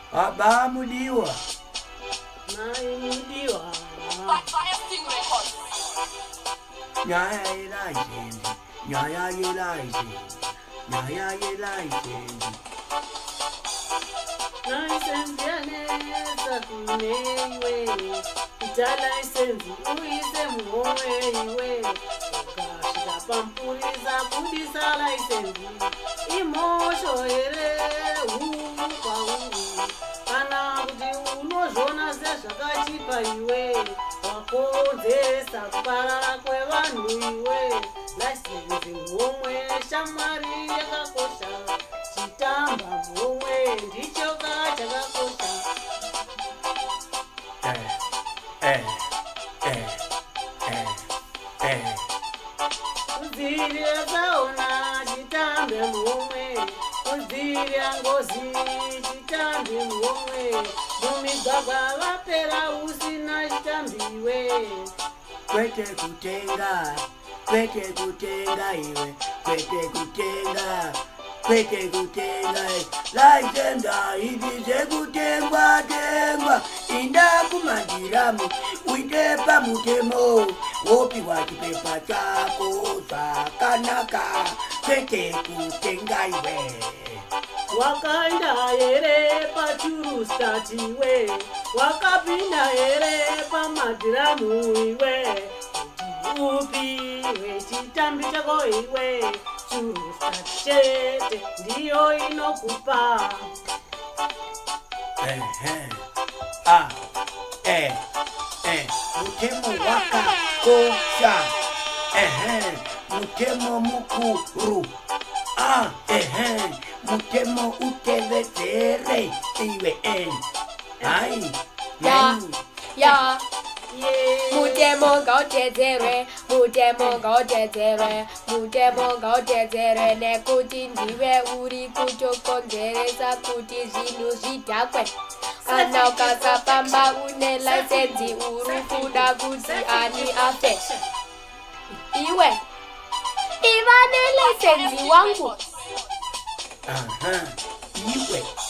Aba mudiwa. Mai mudiwa. Nyaya license. Nyaya license. Nyaya license. License yanesa kuneiwe. Ita license uise muowe iwe. Ukashika pampurisa kudisa license. Imosho here kwa kana kuti unozvona sezvakachipa iwe wakonzesa kuparara kwevanhu iwe. License mhomwe shamwari yakakosha chitamba mhomwe ndicho chakakosha. Kudzivirira tsaona chitambe mhomwe, kudzivirira ngozi chitambe mhomwe, mumigwagwa vapera usina chitambiwe. Kwete kutenga iwe, kwete kutenga license idize kutengwa inda kumandiramu uite pamutemo wopiwa chipepa chako zvakanaka. Kwete kutenga iwe. Wakaenda here pachurustati iwe, wakapinda here pamadhiramu iwe. Upi wechitambi chako iwe, churustati chete ndiyo inokupa. Mutemo wakakosha. Mutemo mukuru. Mutemo utevedzere iwe. Ya. Mutemo gautedzerwe nekuti ndiwe uri kutokonzeresa kuti zvinhu zvidhakwe. Kana ukasafamba une license uri kuda kuti ani afe. Iwe iva nelicense wangu. Iwe